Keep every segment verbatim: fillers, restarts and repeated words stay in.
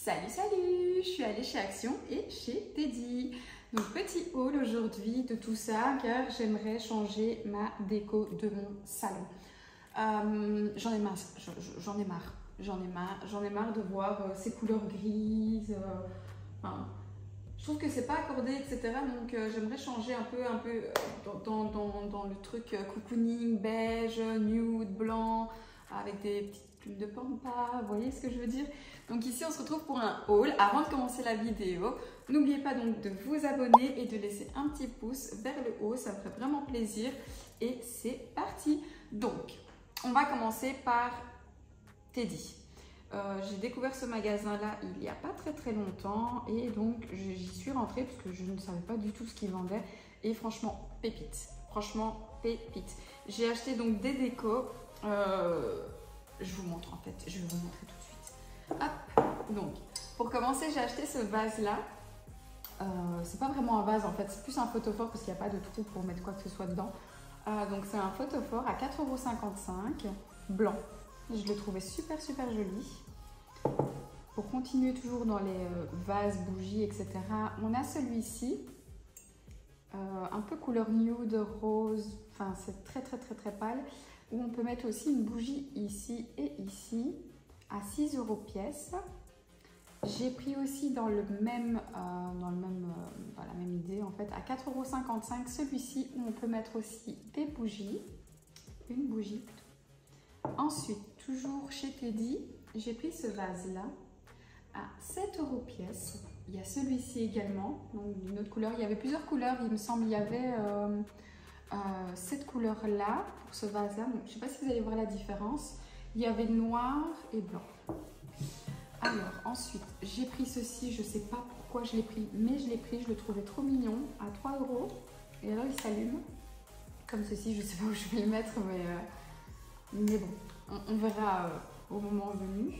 Salut salut, je suis allée chez Action et chez Teddy. Donc petit haul aujourd'hui de tout ça car j'aimerais changer ma déco de mon salon. Euh, j'en ai marre, j'en ai marre, j'en ai marre, j'en ai marre de voir euh, ces couleurs grises. Euh, enfin, je trouve que c'est pas accordé, et cetera. Donc euh, j'aimerais changer un peu, un peu euh, dans, dans, dans le truc euh, cocooning, beige, nude, blanc, avec des petites plumes de pampa, vous voyez ce que je veux dire? Donc ici on se retrouve pour un haul. Avant de commencer la vidéo, n'oubliez pas donc de vous abonner et de laisser un petit pouce vers le haut, ça me ferait vraiment plaisir. Et c'est parti. Donc on va commencer par Teddy. Euh, j'ai découvert ce magasin là il n'y a pas très très longtemps et donc j'y suis rentrée parce que je ne savais pas du tout ce qu'ils vendaient et franchement pépite, franchement pépite. J'ai acheté donc des décos, euh, je vous montre en fait, je vais vous montrer tout de suite. Hop, donc pour commencer j'ai acheté ce vase là, euh, c'est pas vraiment un vase en fait, c'est plus un photophore parce qu'il n'y a pas de trou pour mettre quoi que ce soit dedans. Euh, donc c'est un photophore à quatre euros cinquante-cinq, blanc. Je l'ai trouvé super super joli. Pour continuer toujours dans les euh, vases, bougies, et cetera. On a celui-ci, euh, un peu couleur nude, rose, enfin c'est très très très très pâle, où on peut mettre aussi une bougie ici et ici, à six euros pièce. J'ai pris aussi dans le même, euh, dans le même, euh, dans la même idée en fait, à quatre euros cinquante-cinq, celui-ci où on peut mettre aussi des bougies, une bougie plutôt. Ensuite, toujours chez Teddy, j'ai pris ce vase-là à sept euros pièce. Il y a celui-ci également, donc d'une autre couleur. Il y avait plusieurs couleurs, il me semble. Il y avait euh, euh, cette couleur-là pour ce vase-là. Je ne sais pas si vous allez voir la différence. Il y avait noir et blanc. Alors, ensuite, j'ai pris ceci. Je ne sais pas pourquoi je l'ai pris, mais je l'ai pris. Je le trouvais trop mignon, à trois euros. Et alors, il s'allume comme ceci. Je ne sais pas où je vais le mettre, mais... Euh, Mais bon, on, on verra euh, au moment venu.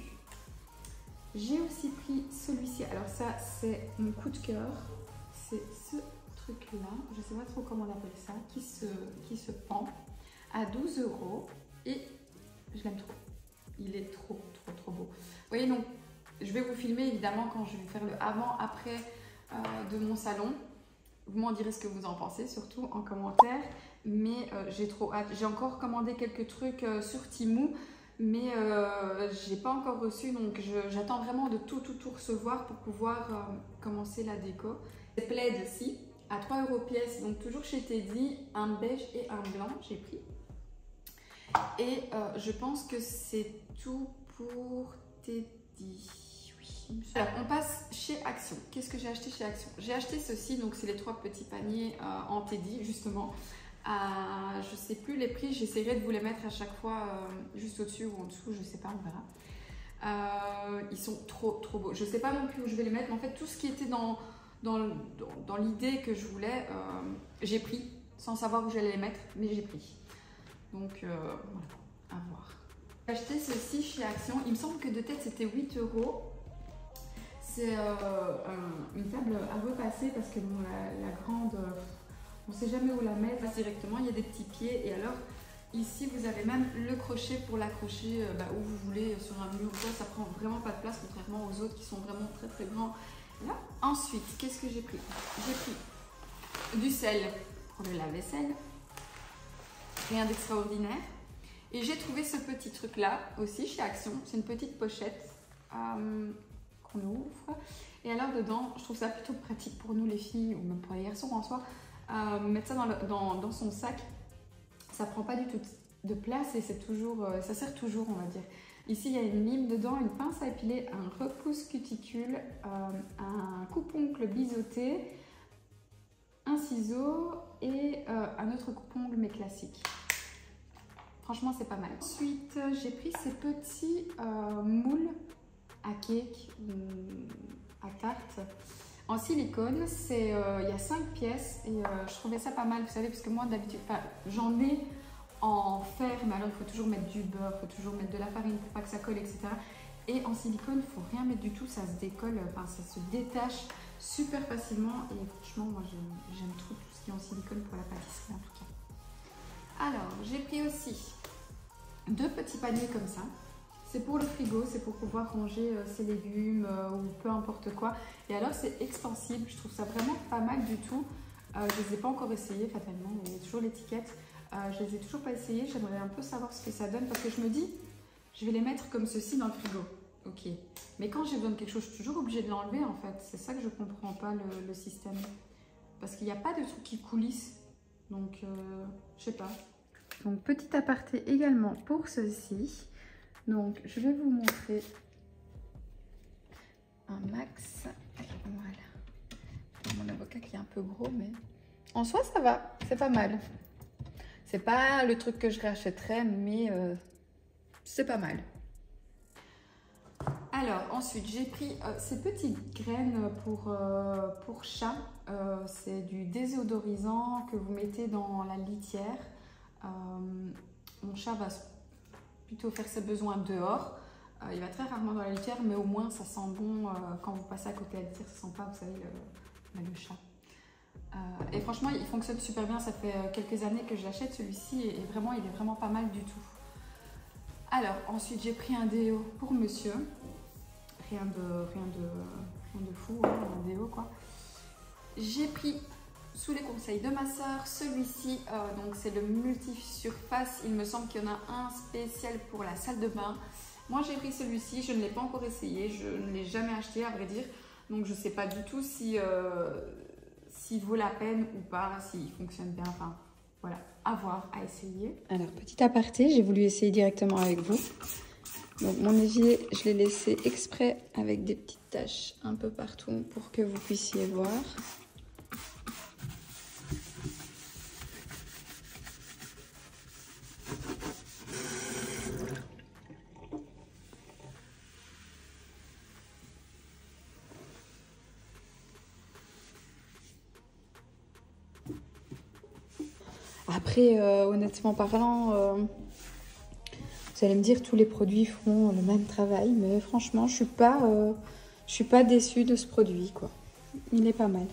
J'ai aussi pris celui-ci. Alors ça, c'est mon coup de cœur. C'est ce truc-là. Je ne sais pas trop comment on appelle ça. Qui se, qui se pend à douze euros. Et je l'aime trop. Il est trop, trop, trop beau. Vous voyez, donc, je vais vous filmer évidemment quand je vais faire le avant-après euh, de mon salon. Vous m'en direz ce que vous en pensez, surtout en commentaire. Mais euh, j'ai trop hâte. J'ai encore commandé quelques trucs euh, sur Temu, mais euh, j'ai pas encore reçu. Donc j'attends vraiment de tout, tout, tout recevoir pour pouvoir euh, commencer la déco. Des plaids aussi, à trois euros pièce. Donc toujours chez Teddy, un beige et un blanc, j'ai pris. Et euh, je pense que c'est tout pour Teddy. Alors, on passe chez Action. Qu'est-ce que j'ai acheté chez Action? J'ai acheté ceci, donc c'est les trois petits paniers euh, en Teddy, justement. À, je sais plus les prix, j'essaierai de vous les mettre à chaque fois euh, juste au-dessus ou en dessous, je sais pas, on verra. Euh, ils sont trop, trop beaux. Je sais pas non plus où je vais les mettre, mais en fait, tout ce qui était dans, dans, dans, dans l'idée que je voulais, euh, j'ai pris, sans savoir où j'allais les mettre, mais j'ai pris. Donc, euh, voilà, à voir. J'ai acheté ceci chez Action. Il me semble que de tête, c'était huit euros. C'est euh, un, une table à repasser parce que bon, la, la grande, euh, on ne sait jamais où la mettre directement. Il y a des petits pieds et alors ici vous avez même le crochet pour l'accrocher euh, bah, où vous voulez sur un mur ou quoi. Ça prend vraiment pas de place contrairement aux autres qui sont vraiment très très grands. Là. Ensuite, qu'est-ce que j'ai pris? J'ai pris du sel pour le lave-vaisselle. Rien d'extraordinaire. Et j'ai trouvé ce petit truc là aussi chez Action. C'est une petite pochette. Euh, qu'on ouvre et alors dedans je trouve ça plutôt pratique pour nous les filles ou même pour les garçons en soi, euh, mettre ça dans, le, dans, dans son sac, ça prend pas du tout de place et c'est toujours euh, ça sert toujours on va dire. Ici il y a une lime dedans, une pince à épiler, un repousse cuticule, euh, un coupe-ongle biseauté, un ciseau et euh, un autre coupe-ongle mais classique. Franchement c'est pas mal. Ensuite j'ai pris ces petits euh, moules à cake ou à tarte en silicone. C'est euh, il y a cinq pièces et euh, je trouvais ça pas mal, vous savez, parce que moi d'habitude j'en ai en fer, mais alors il faut toujours mettre du beurre, il faut toujours mettre de la farine pour pas que ça colle, et cetera. Et en silicone, il faut rien mettre du tout, ça se décolle, enfin ça se détache super facilement et franchement moi j'aime trop tout ce qui est en silicone pour la pâtisserie en tout cas. Alors j'ai pris aussi deux petits paniers comme ça. C'est pour le frigo, c'est pour pouvoir ranger euh, ses légumes euh, ou peu importe quoi. Et alors c'est extensible, je trouve ça vraiment pas mal du tout. Euh, je ne les ai pas encore essayés fatalement, il y a toujours l'étiquette. Euh, je les ai toujours pas essayés, j'aimerais un peu savoir ce que ça donne parce que je me dis, je vais les mettre comme ceci dans le frigo. Ok, mais quand j'ai besoin de quelque chose, je suis toujours obligée de l'enlever en fait. C'est ça que je comprends pas le, le système. Parce qu'il n'y a pas de trucs qui coulissent. Donc, euh, je sais pas. Donc, petit aparté également pour ceci. Donc, je vais vous montrer un max. Voilà. Mon avocat qui est un peu gros, mais en soi, ça va. C'est pas mal. C'est pas le truc que je rachèterais, mais euh, c'est pas mal. Alors, ensuite, j'ai pris euh, ces petites graines pour, euh, pour chat. Euh, c'est du désodorisant que vous mettez dans la litière. Euh, mon chat va plutôt faire ses besoins dehors. Euh, il va très rarement dans la litière, mais au moins ça sent bon euh, quand vous passez à côté de la litière. Ça sent pas, vous savez, le, le chat. Euh, et franchement, il fonctionne super bien. Ça fait quelques années que je l'achète celui-ci et vraiment, il est vraiment pas mal du tout. Alors, ensuite, j'ai pris un déo pour monsieur. Rien de, rien de, rien de fou, hein, un déo quoi. J'ai pris, sous les conseils de ma soeur, celui-ci. Euh, donc, c'est le multi-surface. Il me semble qu'il y en a un spécial pour la salle de bain. Moi, j'ai pris celui-ci. Je ne l'ai pas encore essayé. Je ne l'ai jamais acheté, à vrai dire. Donc, je ne sais pas du tout si, euh, s'il vaut la peine ou pas, s'il fonctionne bien. Enfin, voilà, à voir, à essayer. Alors, petit aparté, j'ai voulu essayer directement avec vous. Donc, mon évier, je l'ai laissé exprès avec des petites taches un peu partout pour que vous puissiez voir. Après, euh, honnêtement parlant, euh, vous allez me dire tous les produits font le même travail, mais franchement, je suis pas, euh, je suis pas déçue de ce produit, quoi. Il est pas mal.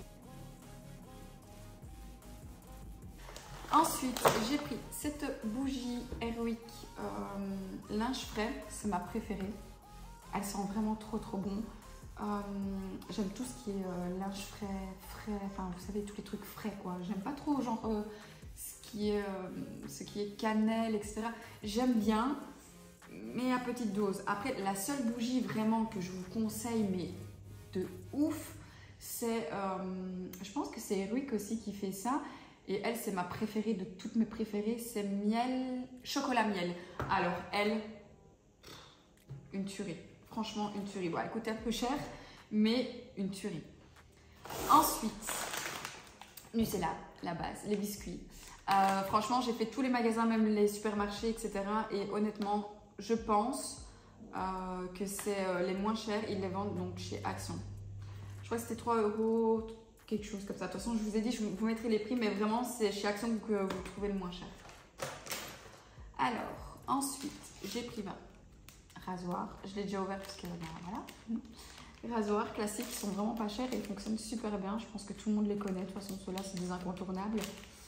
Ensuite, j'ai pris cette bougie Airwick euh, linge frais, c'est ma préférée. Elle sent vraiment trop trop bon. Euh, J'aime tout ce qui est euh, linge frais, frais, enfin vous savez tous les trucs frais quoi. J'aime pas trop genre euh, ce qui est, euh, ce qui est cannelle, et cetera. J'aime bien, mais à petite dose. Après, la seule bougie vraiment que je vous conseille, mais de ouf, c'est, euh, je pense que c'est Airwick aussi qui fait ça. Et elle, c'est ma préférée de toutes mes préférées, c'est miel, chocolat miel. Alors, elle, une tuerie. Franchement, une tuerie. Bon, elle coûte un peu cher, mais une tuerie. Ensuite, Nutella, la base, les biscuits. Euh, franchement, j'ai fait tous les magasins, même les supermarchés, et cetera. Et honnêtement, je pense euh, que c'est euh, les moins chers. Ils les vendent donc chez Action. Je crois que c'était trois euros, quelque chose comme ça. De toute façon, je vous ai dit, je vous mettrai les prix, mais vraiment, c'est chez Action que vous trouvez le moins cher. Alors, ensuite, j'ai pris vingt. Rasoir, je l'ai déjà ouvert parce que voilà. Les rasoirs classiques qui sont vraiment pas chers et ils fonctionnent super bien. Je pense que tout le monde les connaît. De toute façon, ceux-là, c'est des incontournables.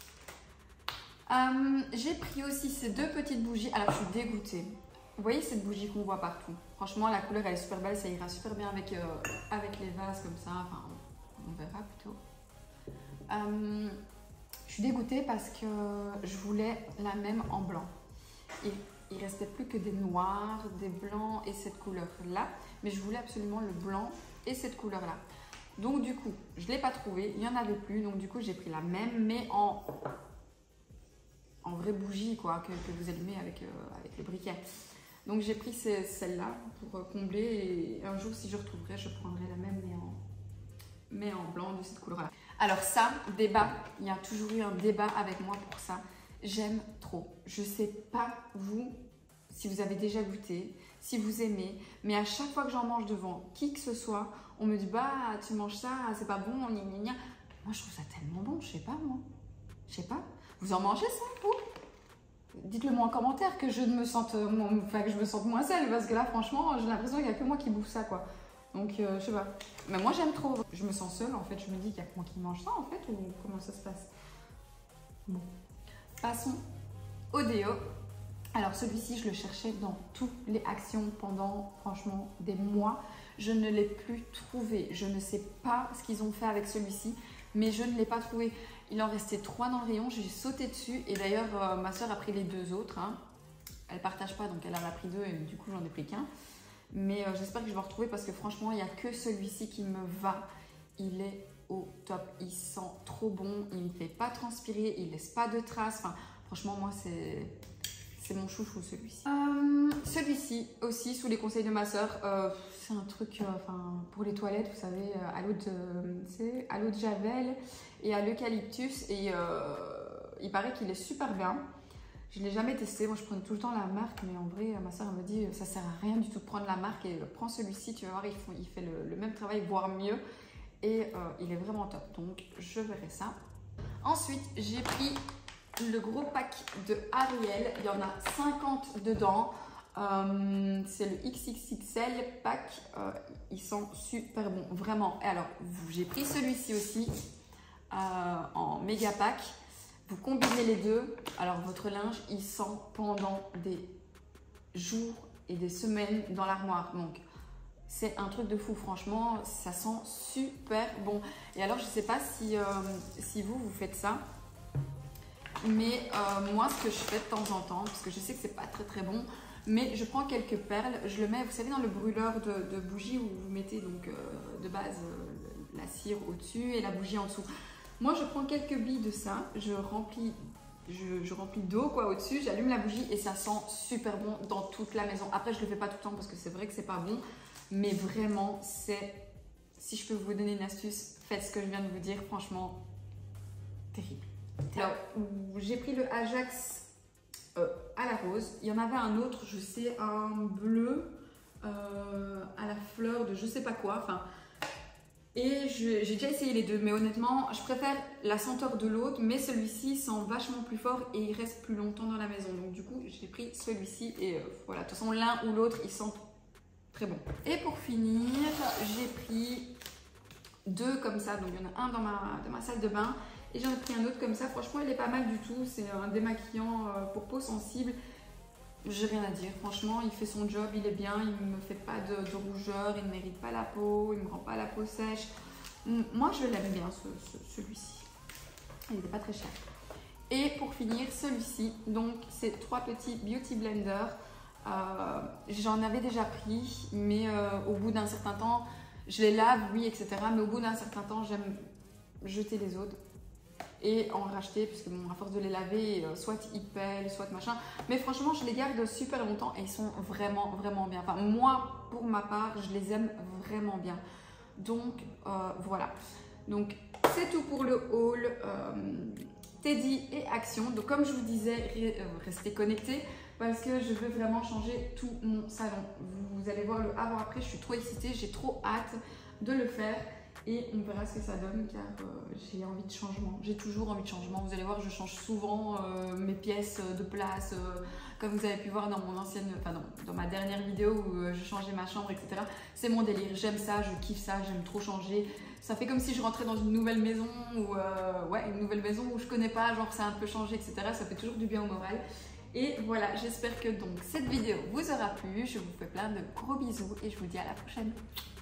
Euh, j'ai pris aussi ces deux petites bougies. Alors, je suis dégoûtée. Vous voyez cette bougie qu'on voit partout? Franchement, la couleur, elle est super belle. Ça ira super bien avec, euh, avec les vases comme ça. Enfin, on verra plutôt. Euh, je suis dégoûtée parce que je voulais la même en blanc. Et il ne restait plus que des noirs, des blancs et cette couleur-là. Mais je voulais absolument le blanc et cette couleur-là. Donc du coup, je ne l'ai pas trouvé. Il n'y en avait plus. Donc du coup, j'ai pris la même, mais en, en vraie bougie, quoi, que, que vous allumez avec, euh, avec le briquet. Donc j'ai pris celle-là pour combler. Et un jour, si je retrouverai, je prendrai la même, mais en, mais en blanc de cette couleur-là. Alors ça, débat. Il y a toujours eu un débat avec moi pour ça. J'aime trop. Je sais pas vous, si vous avez déjà goûté, si vous aimez, mais à chaque fois que j'en mange devant qui que ce soit, on me dit bah tu manges ça, c'est pas bon, gna gna gna. Moi je trouve ça tellement bon, je sais pas moi. Je sais pas. Vous en mangez ça vous? Dites-le moi en commentaire que je ne me sente, enfin que je me sente moins seule parce que là franchement j'ai l'impression qu'il n'y a que moi qui bouffe ça quoi. Donc euh, je sais pas. Mais moi j'aime trop. Je me sens seule en fait. Je me dis qu'il n'y a que moi qui mange ça en fait ou comment ça se passe? Bon. Passons au déo. Alors celui-ci, je le cherchais dans toutes les actions pendant franchement des mois. Je ne l'ai plus trouvé. Je ne sais pas ce qu'ils ont fait avec celui-ci, mais je ne l'ai pas trouvé. Il en restait trois dans le rayon, j'ai sauté dessus et d'ailleurs euh, ma soeur a pris les deux autres. Hein. Elle ne partage pas, donc elle en a pris deux et du coup j'en ai pris qu'un. Mais euh, j'espère que je vais en retrouver parce que franchement, il n'y a que celui-ci qui me va. Il est au top, il sent trop bon, il ne me fait pas transpirer, il ne laisse pas de traces. Enfin, franchement, moi, c'est... C'est mon chouchou celui-ci. Euh, celui-ci aussi, sous les conseils de ma soeur, euh, c'est un truc euh, enfin, pour les toilettes, vous savez, euh, à l'eau de, à l'eau de javel et à l'eucalyptus. Et euh, il paraît qu'il est super bien. Je ne l'ai jamais testé, moi je prends tout le temps la marque, mais en vrai, ma soeur me dit ça sert à rien du tout de prendre la marque et prends celui-ci, tu vas voir, il, faut, il fait le, le même travail, voire mieux. Et euh, il est vraiment top, donc je verrai ça. Ensuite, j'ai pris le gros pack de Ariel, il y en a cinquante dedans, euh, c'est le X X X L pack, euh, ils sont super bons, vraiment. Et alors, j'ai pris celui-ci aussi euh, en méga pack, vous combinez les deux, alors votre linge, il sent pendant des jours et des semaines dans l'armoire, donc c'est un truc de fou, franchement, ça sent super bon. Et alors, je sais pas si, euh, si vous, vous faites ça. Mais euh, moi, ce que je fais de temps en temps, parce que je sais que c'est pas très très bon, mais je prends quelques perles, je le mets, vous savez, dans le brûleur de, de bougie où vous mettez donc euh, de base euh, la cire au-dessus et la bougie en dessous. Moi, je prends quelques billes de ça, je remplis, je, je remplis d'eau quoi au-dessus, j'allume la bougie et ça sent super bon dans toute la maison. Après, je le fais pas tout le temps parce que c'est vrai que c'est pas bon, mais vraiment, c'est, si je peux vous donner une astuce, faites ce que je viens de vous dire, franchement, terrible. Alors, j'ai pris le Ajax euh, à la rose. Il y en avait un autre, je sais, un bleu euh, à la fleur de je sais pas quoi. Enfin, et j'ai déjà essayé les deux, mais honnêtement, je préfère la senteur de l'autre, mais celui-ci sent vachement plus fort et il reste plus longtemps dans la maison. Donc du coup, j'ai pris celui-ci et euh, voilà. De toute façon, l'un ou l'autre, ils sentent très bon. Et pour finir, j'ai pris deux comme ça. Donc il y en a un dans ma, dans ma salle de bain. Et j'en ai pris un autre comme ça, franchement il est pas mal du tout, c'est un démaquillant pour peau sensible, j'ai rien à dire, franchement il fait son job, il est bien, il me fait pas de, de rougeur, il ne mérite pas la peau, il me rend pas la peau sèche. Moi je l'aime bien ce, ce, celui-ci, il n'était pas très cher. Et pour finir celui-ci, donc c'est trois petits beauty blenders, euh, j'en avais déjà pris, mais euh, au bout d'un certain temps, je les lave, oui, et cetera. Mais au bout d'un certain temps, j'aime jeter les autres et en racheter, puisque bon, à force de les laver, soit ils pèlent, soit machin. Mais franchement, je les garde super longtemps et ils sont vraiment, vraiment bien. Enfin, moi, pour ma part, je les aime vraiment bien. Donc, euh, voilà. Donc, c'est tout pour le haul euh, Teddy et Action. Donc, comme je vous disais, restez connectés parce que je veux vraiment changer tout mon salon. Vous allez voir le avant-après, je suis trop excitée, j'ai trop hâte de le faire. Et on verra ce que ça donne car euh, j'ai envie de changement. J'ai toujours envie de changement. Vous allez voir, je change souvent euh, mes pièces de place. Euh, comme vous avez pu voir dans mon ancienne, enfin dans, dans ma dernière vidéo où euh, je changeais ma chambre, et cetera. C'est mon délire. J'aime ça, je kiffe ça, j'aime trop changer. Ça fait comme si je rentrais dans une nouvelle maison ou euh, ouais, une nouvelle maison où je connais pas, genre ça a un peu changé, et cetera. Ça fait toujours du bien au moral. Et voilà, j'espère que donc cette vidéo vous aura plu. Je vous fais plein de gros bisous et je vous dis à la prochaine.